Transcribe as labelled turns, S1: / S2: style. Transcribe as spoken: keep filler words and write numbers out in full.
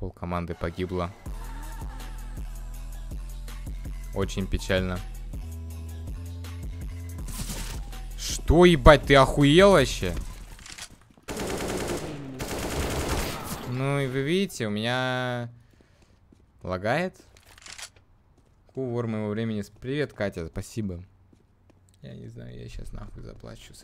S1: Пол команды погибло. Очень печально. Что, ебать, ты охуел вообще? Ну и вы видите, у меня лагает. Кувор моего времени. Привет, Катя, спасибо. Я не знаю, я сейчас нахуй заплачу.